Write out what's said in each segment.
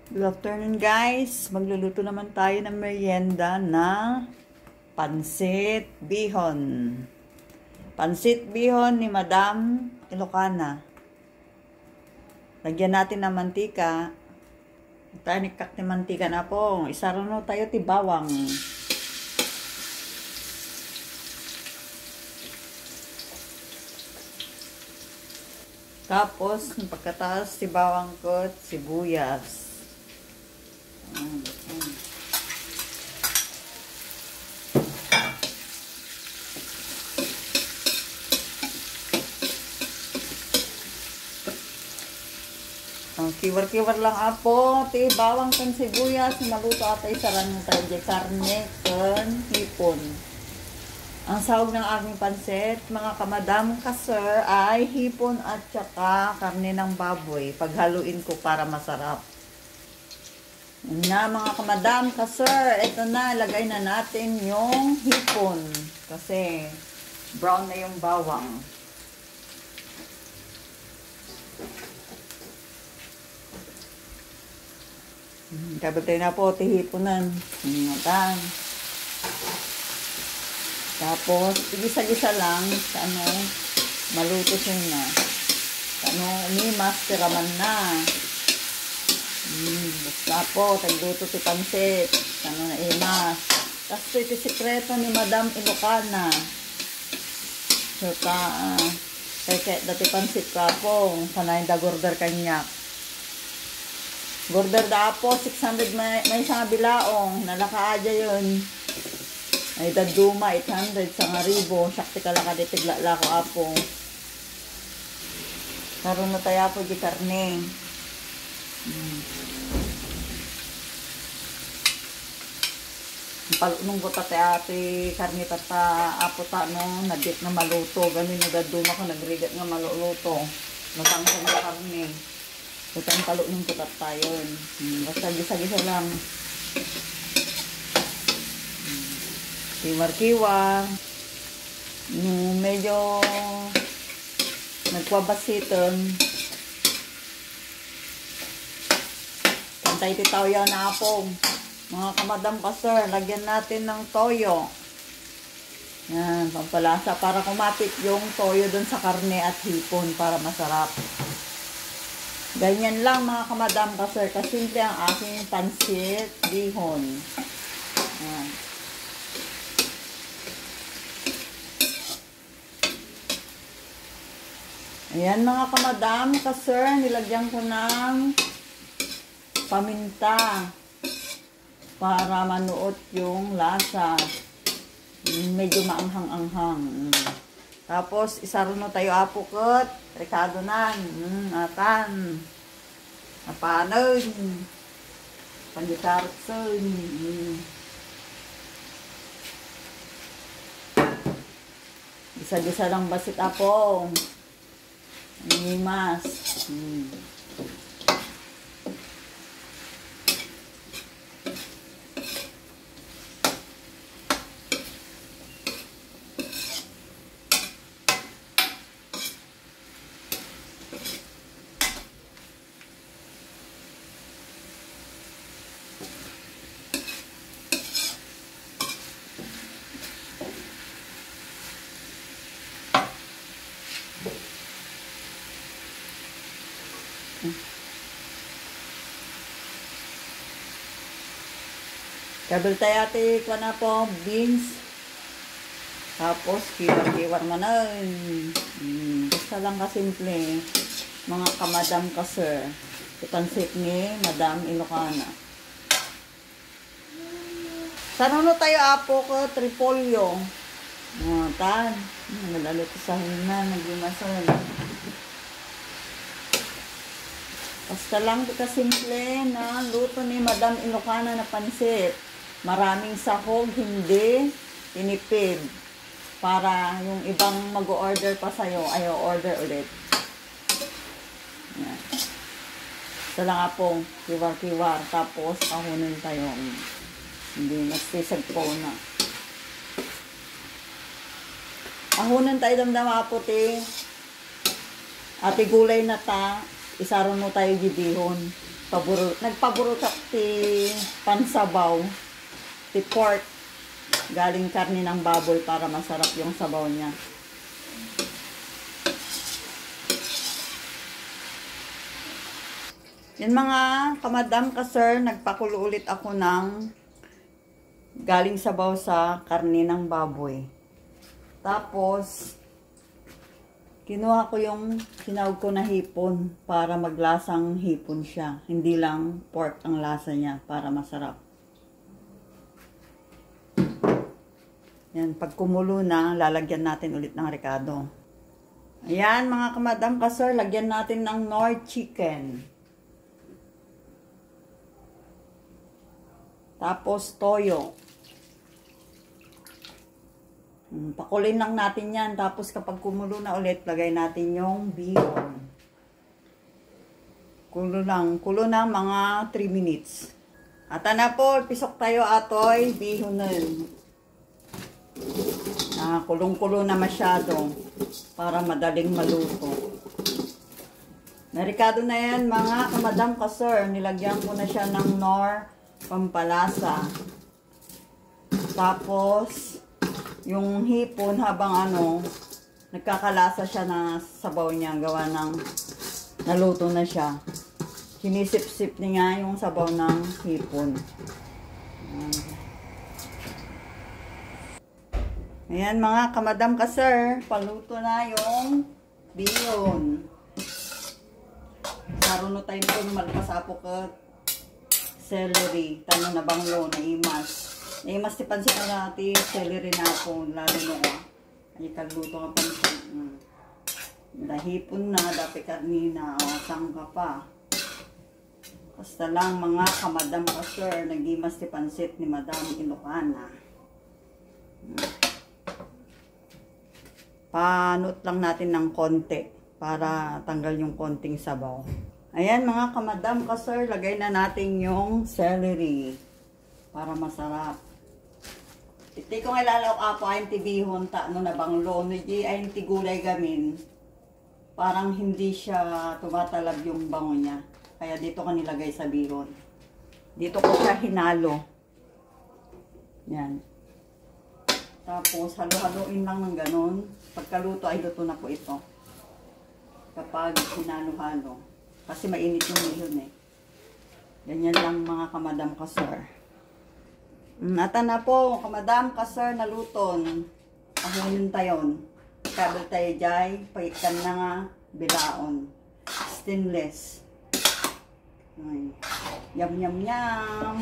Good afternoon guys, magluluto naman tayo ng merienda na pansit bihon. Pansit bihon ni Madam Ilocana. Lagyan natin ng mantika. Tayo nikak ni mantika na po. Isarano tayo ti bawang. Tapos, pagkataas si bawang ko, sibuyas. Kiwar-kiwar lang apo, ti bawang kan sibuyas, maluto atay saran ng tayo di karne kan hipon. Ang sahog ng aking pansit, mga kamadam ka-sir, ay hipon at saka karne ng baboy. Paghaluin ko para masarap. Na mga kamadam ka-sir, ito na, lagay na natin yung hipon. Kasi brown na yung bawang. Kabatay na po, tihiponan. Ingatan. Tapos, igisa-gisa lang sa maluto siya na. Sa umimas, tiraman na. Basta po, tagluto si pansit. Na imas. Tapos ito sikreto ni Madam Ilocana. So, kaya dati pansit ka po. Sanayin da gorder kanyak. Gorder da po, 600 may isang bilaong. Nalakaaja yun. Ay daduma, 800 sa ngaribo. Sakti ka lang kaditigla ko apo. Karoon na tayo po di karne. Palunong ko tate ate karne tata apo ta no, nadit na maluto. Ganun na daduma ko, nagrigat nga maluluto. Natangkang na karne. Utang palunong ko tata yun. Basta gisa-gisa lang. Kiwar-kiwar. Medyo nagwabasiton. Pantay titaw yan na apong. Mga kamadam pa sir, lagyan natin ng toyo. Yan, pampalasa para kumapit yung toyo dun sa karne at hipon para masarap. Ganyan lang mga kamadam pa sir, kasimple ang aking pansit bihon. Yan. Ayan mga kamadam, ka-sir, nilagyan ko ng paminta para manuot yung lasa. Medyo maanghang-anghang. Tapos, isaruno tayo apukot. Rekado nan. Atan. Napanon. Panditarotson. Bisa-bisa lang basit apong. Nimas. Kabel tayo ate ko na po beans. Tapos kiwar-kiwar manan. Basta lang kasimple mga kamadam ka sir. Ipansit ni Madam Ilocana. Sanuno tayo apo ko tripolyo. Tan. Nalalito sa hina. Naglimasan. Basta lang kasimple na luto ni Madam Ilocana na pansit. Maraming sahog, hindi tinipid. Para yung ibang mag-order pa sa'yo, ay order ulit. Yan. Ito lang po, kiwar-kiwar. Tapos, kahunin tayo. Hindi, nagsisag po na. Kahunin tayo damdama po, te. Ate gulay na ta. Isaron mo tayo gibihon. nagpaborot ti pansabaw, ti pork, galing karne ng baboy para masarap yung sabaw niya. Yan mga kamadam ka sir, nagpakulo ulit ako ng galing sabaw sa karne ng baboy. Tapos, kinuha ko yung sinawag ko na hipon para maglasang hipon siya. Hindi lang pork ang lasa niya para masarap. Yan, pag kumulo na, lalagyan natin ulit ng rekado. Ayan mga kamadam ka sir, lagyan natin ng Nor chicken. Tapos toyo. Pakulin lang natin yan. Tapos kapag kumulo na ulit, lagay natin yung bihon. Kulo lang. Kulo na mga 3 minutes. At na po, pisok tayo atoy, bihon na yun. Kulong-kulo na masyado para madaling maluto. Narikado na yan mga kamadam ka sir. Nilagyan ko na siya ng Nor pampalasa. Tapos, yung hipon habang nagkakalasa siya na sabaw niya, gawa ng naluto na siya. Sinisip-sip niya yung sabaw ng hipon. Ayan mga kamadam ka sir, paluto na yung bihon. Saruno tayo po malpasapo ka celery, tanong na banglo, na imas. Naimas ti pansin na natin, celery na po, lalo na ay kagluto nga pansin. Dahipon na, dapat karnina, sangka pa. Basta lang mga kamadam ka sir, nag-imas ti pansit ni Madam Ilocana. Panot lang natin ng konti, para tanggal yung konting sabaw. Ayan mga kamadam ka sir, lagay na natin yung celery para masarap. Iti kong ilalaw ako ay tibihon ta na banglo, ay gulay gamin. Parang hindi siya tumatalab yung bango niya. Kaya dito ka nilagay sa bihon. Dito ko siya hinalo. Yan. Tapos halo-haloin lang ng ganun. Pagkaluto ay luto na po ito. Kapag hinalo-halo. Kasi mainit yung bihon eh. Ganyan lang mga kamadam ka sir. Ata na po, kamadam ka sir, naluton. Ahunin tayon. Kabel tayo jay, paikan na nga, bilaon. Stainless. Ay. Yum yum yum.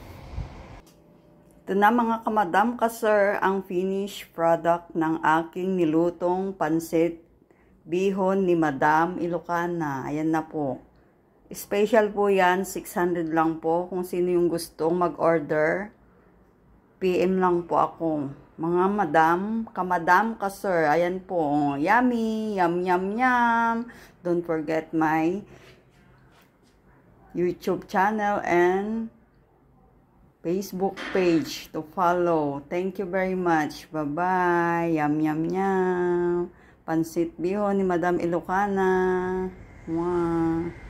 Ito na mga kamadam ka sir, ang finished product ng aking nilutong pansit bihon ni Madam Ilocana. Ayan na po. Special po yan. 600 lang po. Kung sino yung gustong mag-order, PM lang po ako. Mga madam, kamadam ka sir. Ayan po. Yummy. Yum, yum, yum. Don't forget my YouTube channel and Facebook page to follow. Thank you very much. Bye-bye. Yum, yum, yum. Pansit bihon ni Madam Ilocana. Wow.